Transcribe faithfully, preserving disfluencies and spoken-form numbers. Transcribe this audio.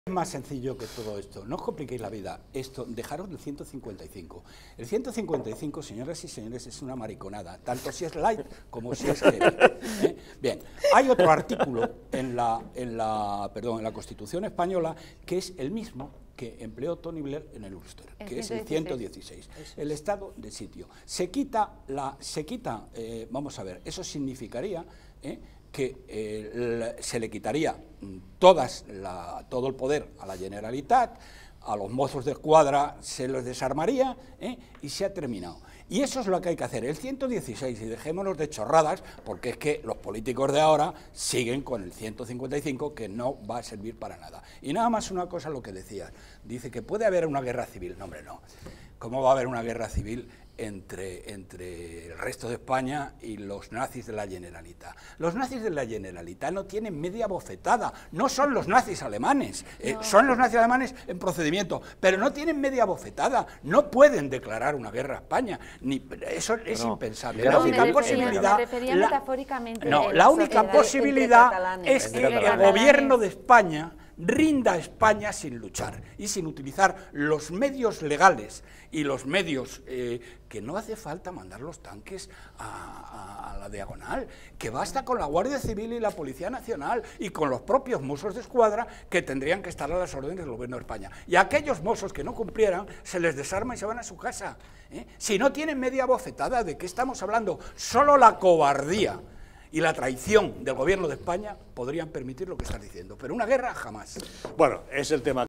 Es más sencillo que todo esto, no os compliquéis la vida, esto, dejaros del ciento cincuenta y cinco. El ciento cincuenta y cinco, señoras y señores, es una mariconada, tanto si es light como si es heavy, ¿eh? Bien, hay otro artículo en la, en, la, perdón, en la Constitución española que es el mismo que empleó Tony Blair en el Ulster, el que es el ciento dieciséis, el estado de sitio. Se quita, la, se quita eh, vamos a ver, eso significaría eh, que eh, se le quitaría todas la, todo el poder a la Generalitat, a los mozos de escuadra se los desarmaría eh, y se ha terminado. Y eso es lo que hay que hacer, el ciento dieciséis, y dejémonos de chorradas, porque es que los políticos de ahora siguen con el ciento cincuenta y cinco, que no va a servir para nada. Y nada más una cosa lo que decías, dice que puede haber una guerra civil. No, hombre, no. ¿Cómo va a haber una guerra civil entre, entre el resto de España y los nazis de la Generalitat? Los nazis de la Generalitat no tienen media bofetada, no son los nazis alemanes, eh, no. Son los nazis alemanes en procedimiento, pero no tienen media bofetada, no pueden declarar una guerra a España, ni, eso es no, impensable. La única me posibilidad, me refería la, metafóricamente no, el, la única el, posibilidad el, el es que el gobierno de España rinda a España sin luchar y sin utilizar los medios legales y los medios eh, que no hace falta mandar los tanques a, a, a la diagonal, que basta con la Guardia Civil y la Policía Nacional y con los propios mozos de escuadra que tendrían que estar a las órdenes del gobierno de España. Y a aquellos mozos que no cumplieran se les desarma y se van a su casa. ¿eh? Si no tienen media bofetada, ¿de qué estamos hablando? Solo la cobardía y la traición del gobierno de España podrían permitir lo que estás diciendo, pero una guerra jamás. Bueno, es el tema